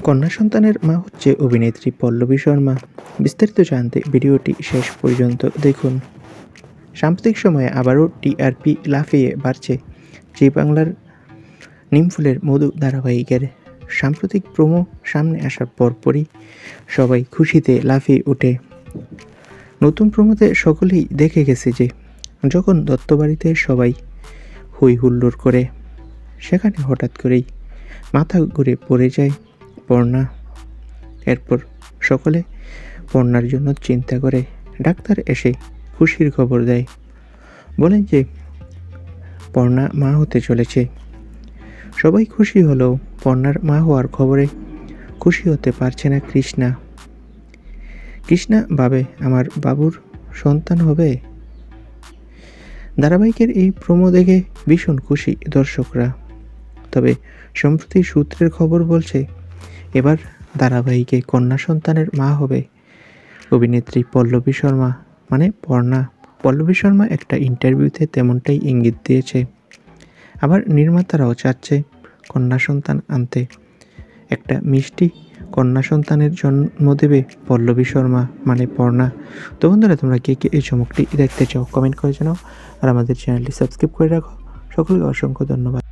কন্যা সন্তানের মা হচ্ছে অভিনেত্রী পল্লবী শর্মা। বিস্তারিত জানতে ভিডিওটি শেষ পর্যন্ত দেখুন। সাম্প্রতিক সময়ে আবারও টিআরপি লাফিয়ে বাড়ছে জি বাংলার নিমফুলের মধু ধারাবাহিকের। সাম্প্রতিক প্রোমো সামনে আসার পরপরই সবাই খুশিতে লাফিয়ে ওঠে। নতুন প্রোমোতে সকলেই দেখে গেছে যে যখন দত্তবাড়িতে সবাই হই হুল্লোড় করে, সেখানে হঠাৎ করেই মাথা ঘুরে পড়ে যায় পর্ণা। এরপর সকলে পর্ণার জন্য চিন্তা করে। ডাক্তার এসে খুশির খবর দেয়, বলেন যে পর্ণা মা হতে চলেছে। সবাই খুশি হলেও পর্ণার মা হওয়ার খবরে খুশি হতে পারছে না কৃষ্ণা। কৃষ্ণা ভাবে, আমার বাবুর সন্তান হবে। ধারাবাহিকের এই প্রোমো দেখে ভীষণ খুশি দর্শকরা। তবে সম্প্রতি সূত্রের খবর বলছে, এবার ধারাবাহিকে কন্যা সন্তানের মা হবে অভিনেত্রী পল্লবী শর্মা, মানে পর্ণা। পল্লবী শর্মা একটা ইন্টারভিউতে তেমনটাই ইঙ্গিত দিয়েছে। আবার নির্মাতারাও চাচ্ছে কন্যা সন্তান আনতে। একটা মিষ্টি কন্যা সন্তানের জন্ম দেবে পল্লবী শর্মা, মানে পর্ণা। তো বন্ধুরা, তোমরা কে কে এই চমকটি দেখতে চাও কমেন্ট করে জানাও, আর আমাদের চ্যানেলটি সাবস্ক্রাইব করে রাখো। সকলকে অসংখ্য ধন্যবাদ।